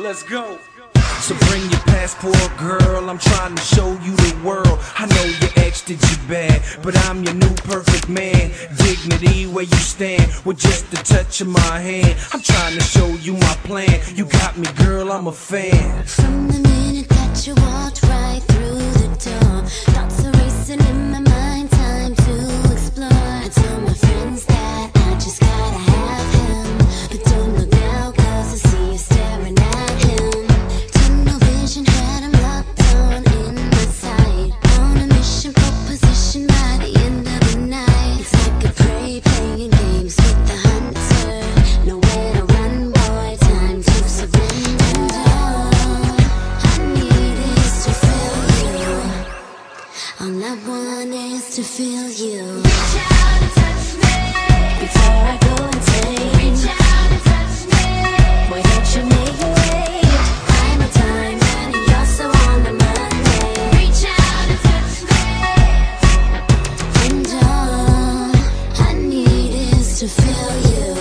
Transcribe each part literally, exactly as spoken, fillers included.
Let's go. So bring your passport, girl, I'm trying to show you the world. I know your ex did you bad, but I'm your new perfect man. Dignity where you stand, with just the touch of my hand. I'm trying to show you my plan. You got me, girl, I'm a fan. From the minute that you walked right through the door, thoughts are racing in my mind, time to explore. I tell my friends that I just gotta have him, but don't look now cause I see you staring at him. Tunnel vision had him locked on in my sight, on a mission for position by the end of the night. It's like a prey playing games with the hunter, nowhere to run, boy, time to surrender. All I need is to feel you, all I want is to feel you. Reach out and touch me before I go insane. Reach out and touch me, boy, don't you make me wait. I'm a time and you're so on my mind. Reach out and touch me, and all I need is to feel you.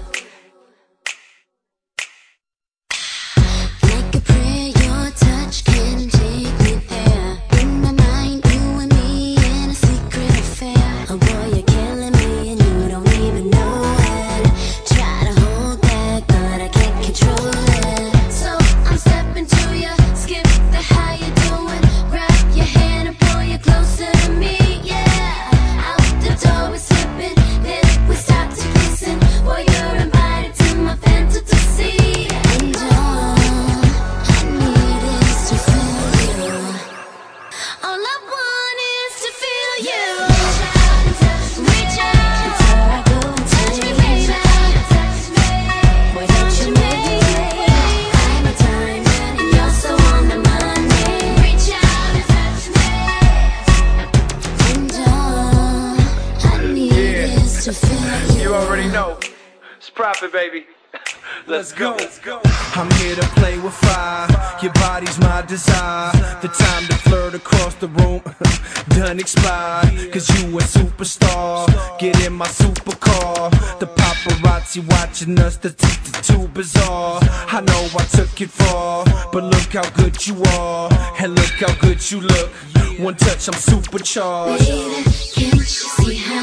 Like a prayer, your touch can take me there. In my mind, you and me in a secret affair. Oh boy, you're killing me and you don't even know it. Try to hold back, but I can't control it. So I'm stepping to you, skip the how you doing. Grab your hand and pull you closer to me, yeah. Out the door we're slipping, then we start to kissing. Boy, you're invited to my fantasy. And all I need is to feel you. All I want is to feel you. Reach out and touch me. Reach out before I go and touch me, baby. Touch me. Boy, don't you make me wait. I'm a time and you're so on my mind. Reach out and touch me, and all I need is to feel you. You already know. It's profit, baby. Let's go. Let's go. I'm here to play with fire. Your body's my desire. The time to flirt across the room done expired. Cause you a superstar. Get in my supercar. The paparazzi watching us, the t too bizarre. I know I took it far, but look how good you are, and look how good you look. One touch, I'm supercharged. Baby, can't you see how